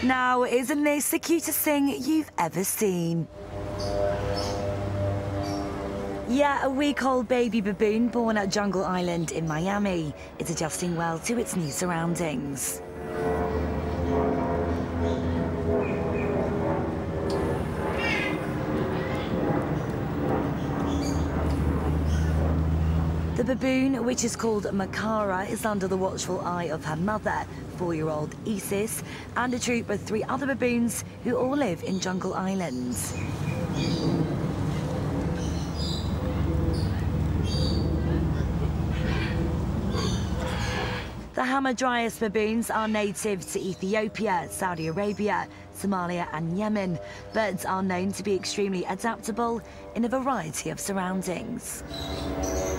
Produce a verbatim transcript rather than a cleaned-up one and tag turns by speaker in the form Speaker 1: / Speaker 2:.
Speaker 1: Now, isn't this the cutest thing you've ever seen? Yeah, a week-old baby baboon born at Jungle Island in Miami is adjusting well to its new surroundings. The baboon, which is called Makara, is under the watchful eye of her mother, four-year-old Isis, and a troop of three other baboons who all live in Jungle Island. The Hamadryas baboons are native to Ethiopia, Saudi Arabia, Somalia and Yemen, but are known to be extremely adaptable in a variety of surroundings.